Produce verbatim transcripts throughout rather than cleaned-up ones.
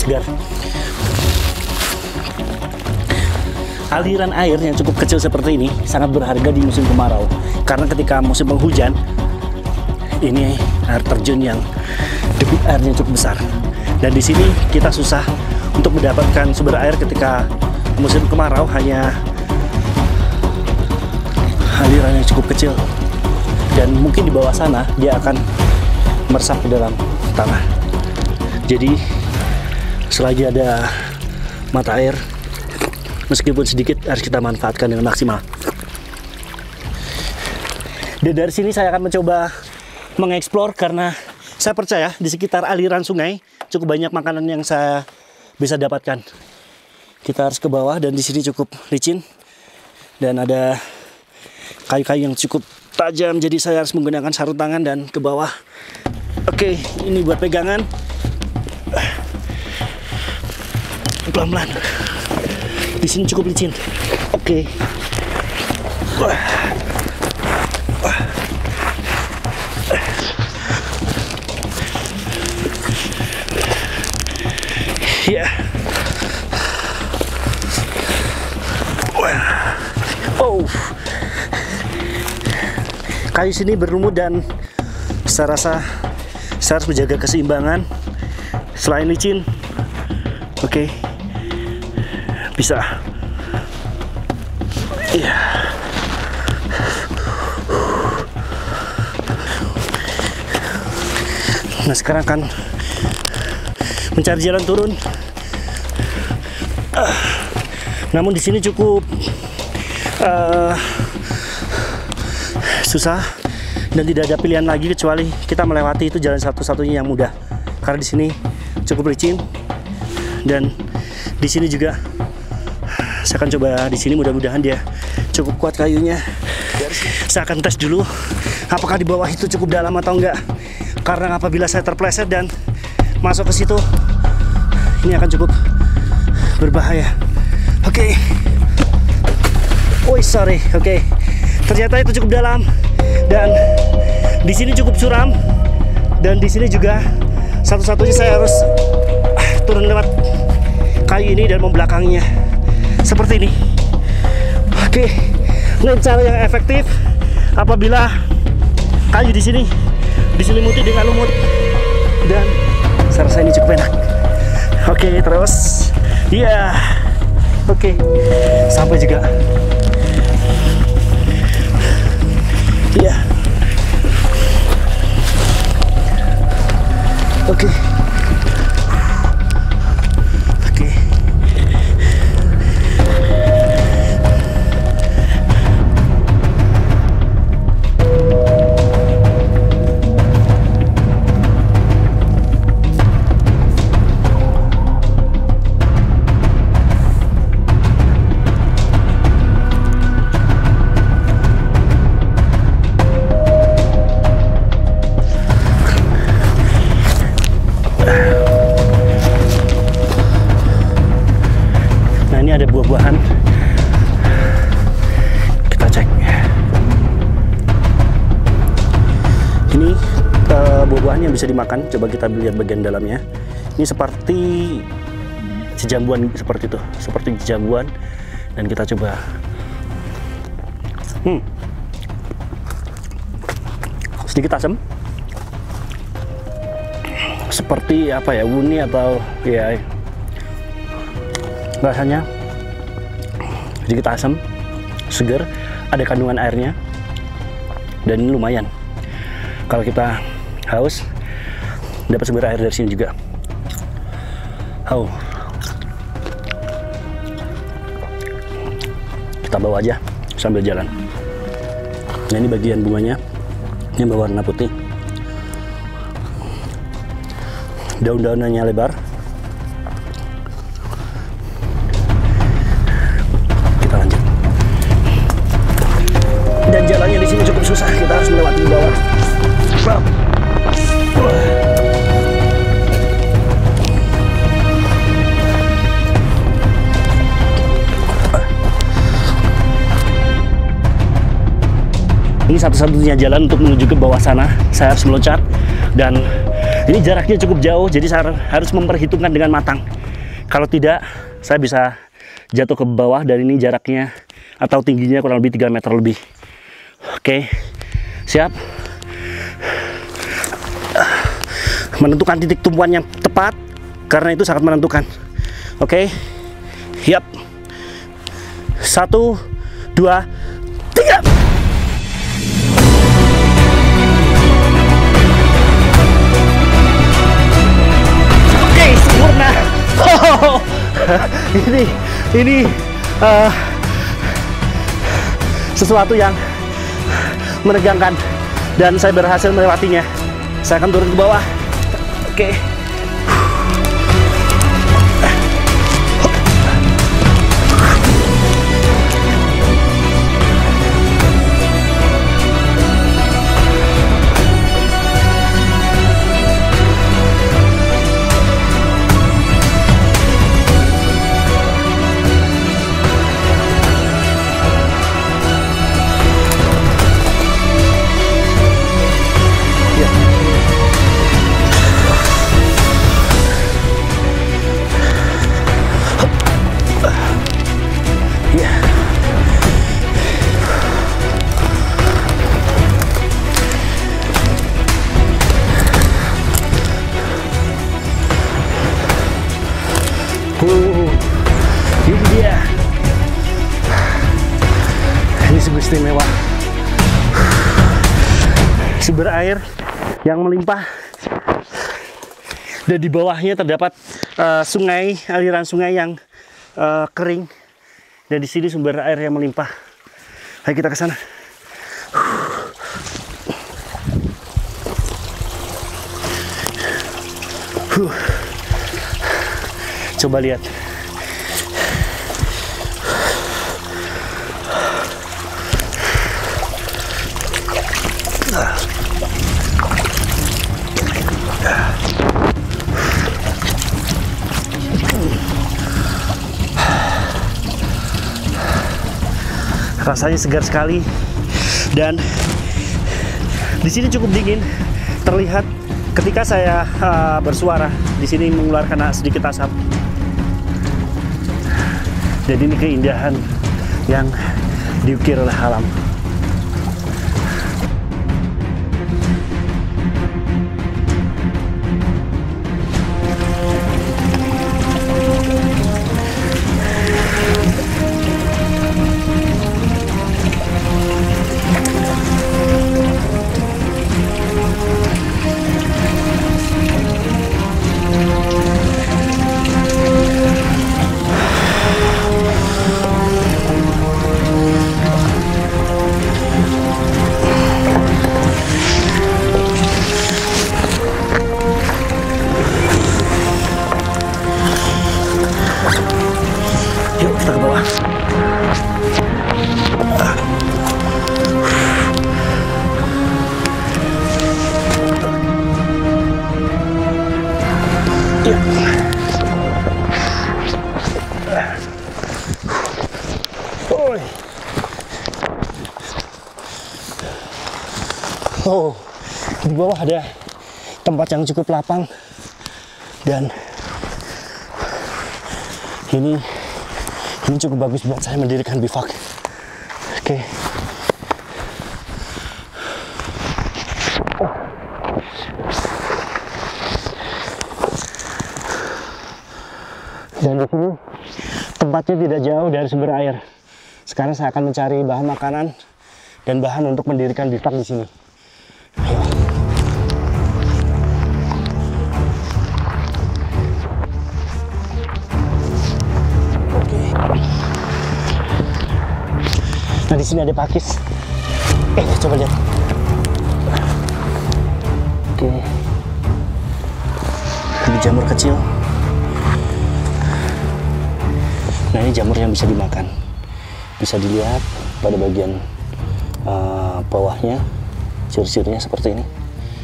segar. Aliran air yang cukup kecil seperti ini sangat berharga di musim kemarau, karena ketika musim penghujan ini air terjun yang debit airnya cukup besar, dan di sini kita susah untuk mendapatkan sumber air ketika musim kemarau, hanya aliran yang cukup kecil, dan mungkin di bawah sana dia akan meresap ke dalam tanah. Jadi selagi ada mata air, meskipun sedikit, harus kita manfaatkan dengan maksimal. Dan dari sini saya akan mencoba mengeksplor, karena saya percaya di sekitar aliran sungai cukup banyak makanan yang saya bisa dapatkan. Kita harus ke bawah, dan di sini cukup licin dan ada kayu-kayu yang cukup tajam, jadi saya harus menggunakan sarung tangan dan ke bawah. Oke, ini buat pegangan. Pelan-pelan. Di sini cukup licin. Oke. Wah. Wah. Ya. Wah. Oh. Kayu sini berlumut, dan saya rasa saya harus menjaga keseimbangan. Selain licin, oke. Okay. Bisa. Iya. Nah, sekarang akan mencari jalan turun. Uh, namun di sini cukup uh, susah, dan tidak ada pilihan lagi kecuali kita melewati itu jalan satu-satunya yang mudah. Karena di sini cukup licin, dan di sini juga saya akan coba di sini, mudah-mudahan dia cukup kuat kayunya. Saya akan tes dulu apakah di bawah itu cukup dalam atau enggak. Karena apabila saya terpleset dan masuk ke situ, ini akan cukup berbahaya. Oke. Okay. Oh, sorry. Oke. Okay. Ternyata itu cukup dalam, dan di sini cukup curam, dan di sini juga satu-satunya saya harus turun lewat kayu ini dan membelakanginya. Seperti ini. Oke, ini cara yang efektif apabila kayu di sini diselimuti dengan lumut, dan saya rasa ini cukup enak. Oke, terus, ya, yeah. Oke, sampai juga. Ya, yeah. Oke. Ada buah-buahan, kita cek. Ini uh, buah-buahan yang bisa dimakan. Coba kita lihat bagian dalamnya. Ini seperti jejambuan, seperti itu, seperti jejambuan. Dan kita coba. Hmm, sedikit asam, seperti apa ya, wuni atau ya, rasanya sedikit asam, segar, ada kandungan airnya, dan ini lumayan. Kalau kita haus, dapat sumber air dari sini juga. Oh, kita bawa aja sambil jalan. Nah, ini bagian bunganya, ini berwarna putih, daun-daunannya lebar. Dan jalannya di sini cukup susah, kita harus melewati bawah. Ini satu-satunya jalan untuk menuju ke bawah sana. Saya harus meloncat, dan Ini jaraknya cukup jauh, jadi saya harus memperhitungkan dengan matang. Kalau tidak, saya bisa jatuh ke bawah, dan ini jaraknya atau tingginya kurang lebih tiga meter lebih. Oke, siap. Menentukan titik tumpuan yang tepat, karena itu sangat menentukan. Oke, siap. Satu, dua, tiga. Oke, sempurna. Oh, ini ini uh, sesuatu yang menegangkan, dan saya berhasil melewatinya. Saya akan turun ke bawah. Oke. Uh, ini dia. Ini sungguh istimewa. Sumber air yang melimpah, dan di bawahnya terdapat uh, sungai, aliran sungai yang uh, kering, dan di sini sumber air yang melimpah. Ayo kita ke sana. Huh. Coba lihat. Rasanya segar sekali, dan di sini cukup dingin. Terlihat ketika saya uh, bersuara di sini mengeluarkan sedikit asap. Jadi ini keindahan yang diukir oleh alam. Oh, di bawah ada tempat yang cukup lapang, dan ini ini cukup bagus buat saya mendirikan bivak. Oke. Dan di sini tempatnya tidak jauh dari sumber air. Sekarang saya akan mencari bahan makanan dan bahan untuk mendirikan bivak di sini. Nah, di sini ada pakis. Eh, coba lihat. Oke. Ini jamur kecil. Nah, ini jamur yang bisa dimakan. Bisa dilihat pada bagian uh, bawahnya, ciri-cirinya seperti ini.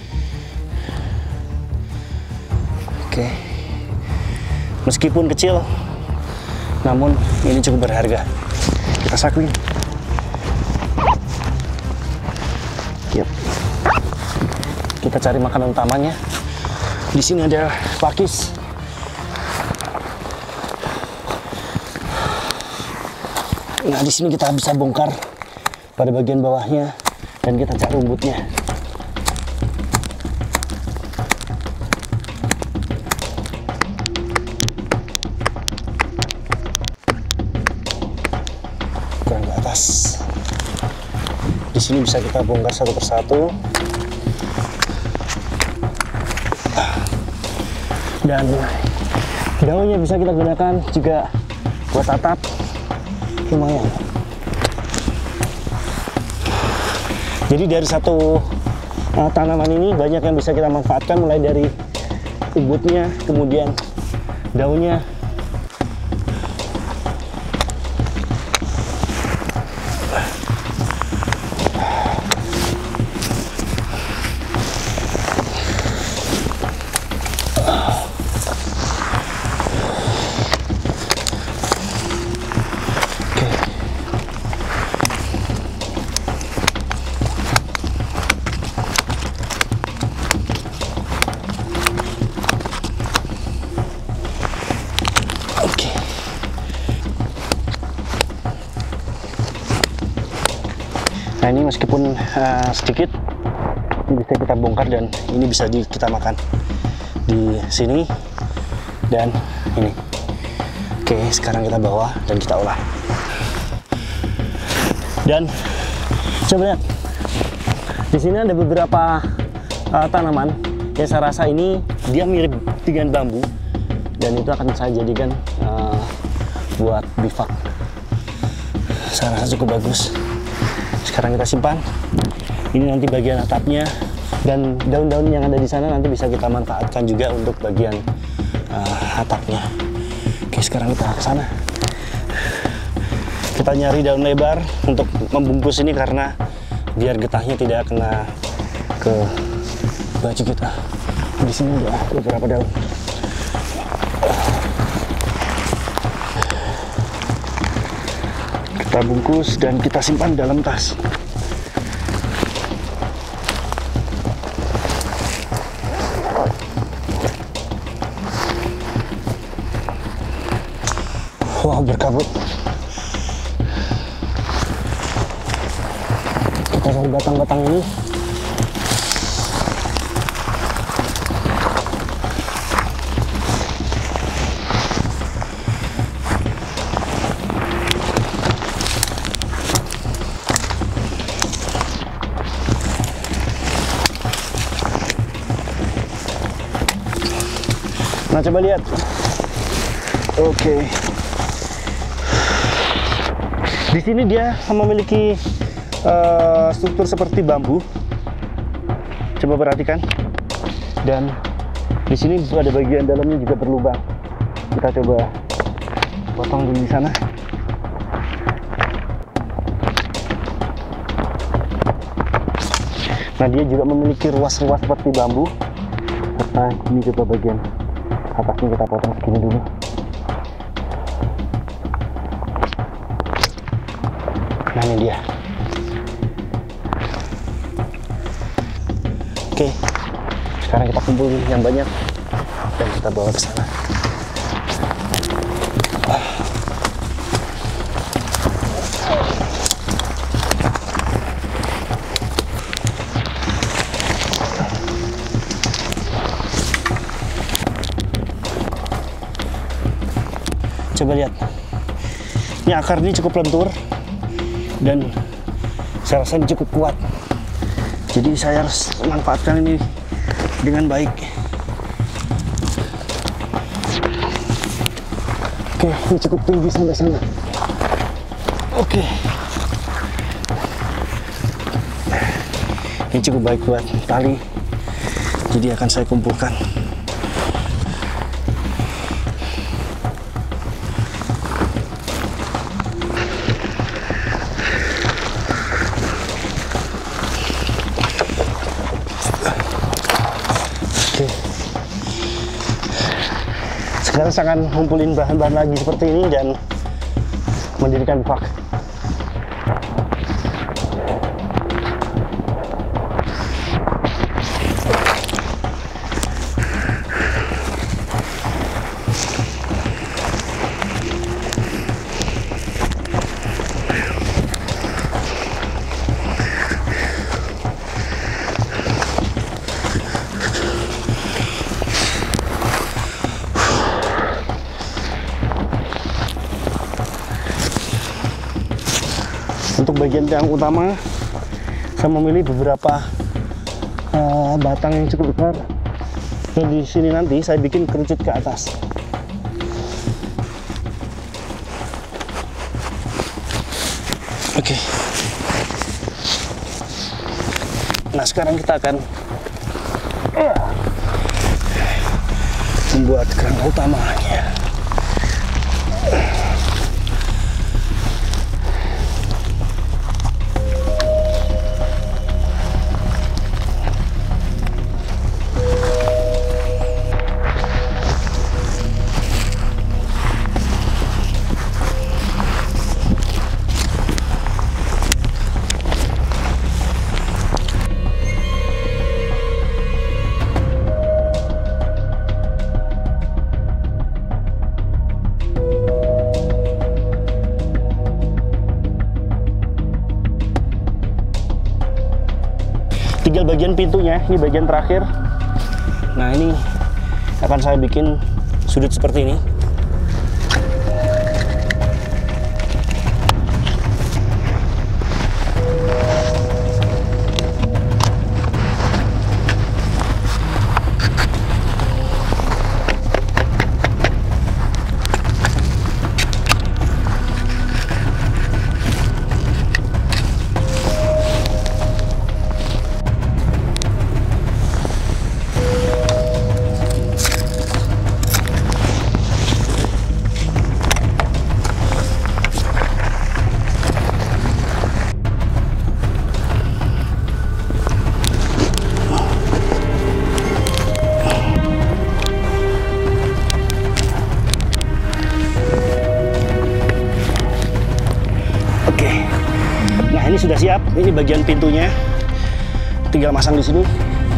Oke. Meskipun kecil, namun ini cukup berharga. Kita sakuin. Yep. Kita cari makanan utamanya. Di sini ada pakis. Nah, di sini kita bisa bongkar pada bagian bawahnya dan kita cari rumputnya. Kurang ke atas. Di sini bisa kita bongkar satu persatu. Dan daunnya bisa kita gunakan juga buat atap, lumayan. Jadi dari satu uh, tanaman ini banyak yang bisa kita manfaatkan, mulai dari ubudnya, kemudian daunnya. Nah, ini meskipun uh, sedikit, ini bisa kita bongkar dan ini bisa di, kita makan di sini dan ini. Oke, sekarang kita bawa dan kita olah. Dan coba lihat, di sini ada beberapa uh, tanaman yang saya rasa ini dia mirip dengan bambu dan itu akan saya jadikan uh, buat bivak. Saya rasa cukup bagus. Sekarang kita simpan. Ini nanti bagian atapnya dan daun-daun yang ada di sana nanti bisa kita manfaatkan juga untuk bagian uh, atapnya. Oke, sekarang kita ke sana. Kita nyari daun lebar untuk membungkus ini karena biar getahnya tidak kena ke baju kita. Di sini ada beberapa daun. Kita bungkus dan kita simpan dalam tas. Wow, berkabut. Kita cari batang-batang ini. Nah, coba lihat. Oke. Di sini dia memiliki uh, struktur seperti bambu. Coba perhatikan. Dan di sini ada bagian dalamnya juga berlubang. Kita coba potong dulu di sana. Nah, dia juga memiliki ruas-ruas seperti bambu. Serta ini coba bagian atasnya kita potong segini dulu. Nah, ini dia. Oke, sekarang kita kumpulin yang banyak dan kita bawa ke sana. Coba lihat, ini akar ini cukup lentur dan saya rasa ini cukup kuat, jadi saya harus manfaatkan ini dengan baik. Oke, ini cukup tinggi sampai sana. Oke, ini cukup baik buat tali, jadi akan saya kumpulkan. Sekarang saya akan ngumpulin bahan-bahan lagi seperti ini dan mendirikan bivak. untuk bagian tiang utama saya memilih beberapa uh, batang yang cukup besar, dan di sini nanti saya bikin kerucut ke atas. Oke. Okay. Nah, sekarang kita akan uh, membuat kerangka utamanya. Tinggal bagian pintunya, ini bagian terakhir. Nah, ini akan saya bikin sudut seperti ini. Ini sudah siap, ini bagian pintunya, tinggal masang di sini.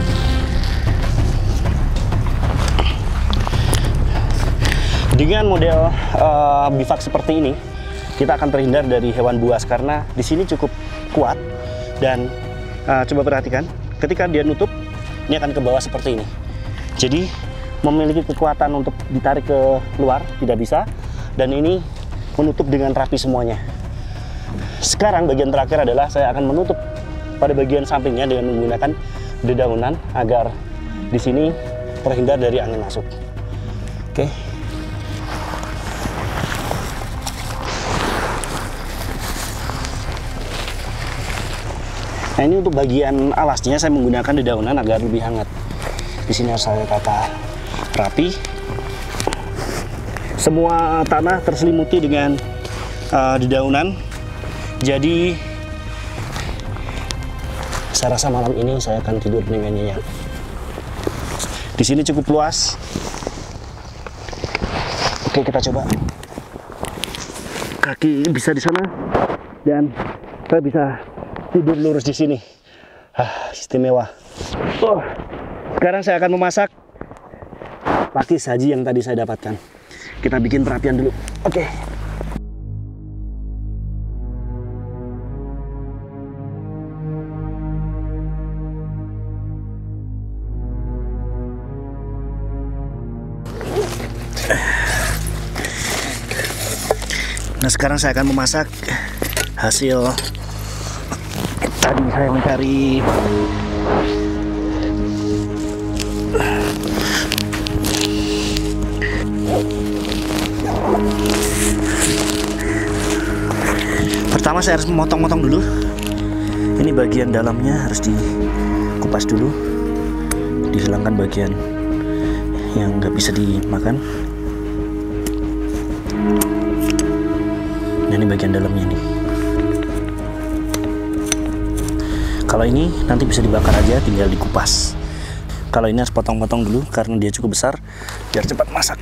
Dengan model uh, bivak seperti ini, kita akan terhindar dari hewan buas karena di sini cukup kuat. Dan uh, coba perhatikan, ketika dia nutup, ini akan ke bawah seperti ini. Jadi memiliki kekuatan untuk ditarik ke luar tidak bisa, dan ini menutup dengan rapi semuanya. Sekarang bagian terakhir adalah saya akan menutup pada bagian sampingnya dengan menggunakan dedaunan agar di sini terhindar dari angin masuk. Oke. Nah, ini untuk bagian alasnya saya menggunakan dedaunan agar lebih hangat. Di sini harus saya tata rapi. Semua tanah terselimuti dengan uh, dedaunan. Jadi saya rasa malam ini saya akan tidur dengan nyenyak. Di sini cukup luas. Oke, kita coba. Kaki bisa di sana dan saya bisa tidur lurus di sini. Ah, istimewa. Oh, sekarang saya akan memasak pakis saji yang tadi saya dapatkan. Kita bikin perapian dulu. Oke. Nah, sekarang saya akan memasak hasil tadi saya mencari pertama saya harus memotong-motong dulu. Ini bagian dalamnya harus dikupas dulu, dihilangkan bagian yang nggak bisa dimakan. Nah, ini bagian dalamnya nih. Kalau ini nanti bisa dibakar aja, tinggal dikupas. Kalau ini harus potong-potong dulu karena dia cukup besar biar cepat masak.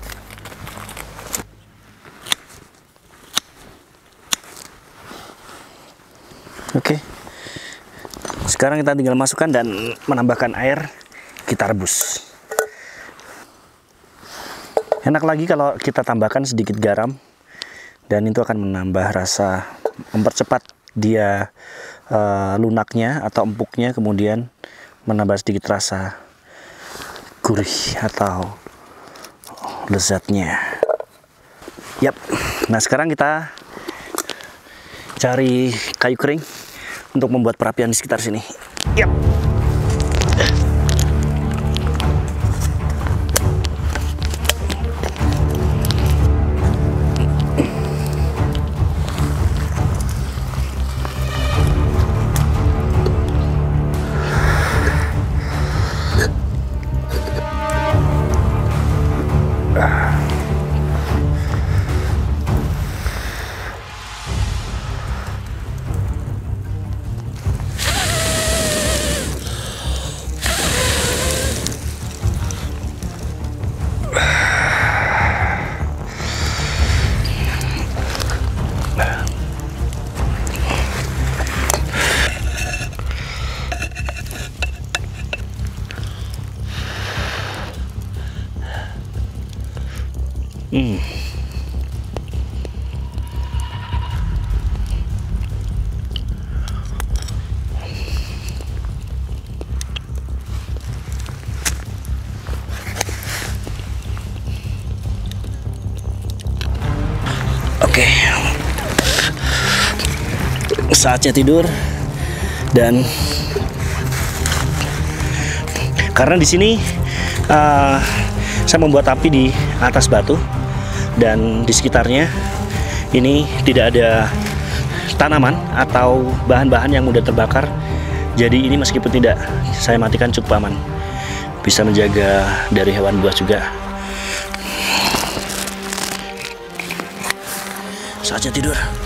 Oke. Sekarang kita tinggal masukkan dan menambahkan air, kita rebus. Enak lagi kalau kita tambahkan sedikit garam. Dan itu akan menambah rasa, mempercepat dia uh, lunaknya atau empuknya, kemudian menambah sedikit rasa gurih atau lezatnya. Yap. Nah, sekarang kita cari kayu kering untuk membuat perapian di sekitar sini. Yap. Hmm. Oke, saatnya tidur. Dan karena di sini uh, saya membuat api di atas batu dan di sekitarnya ini tidak ada tanaman atau bahan-bahan yang mudah terbakar. Jadi ini meskipun tidak saya matikan cukup aman, bisa menjaga dari hewan buas juga. Saatnya tidur.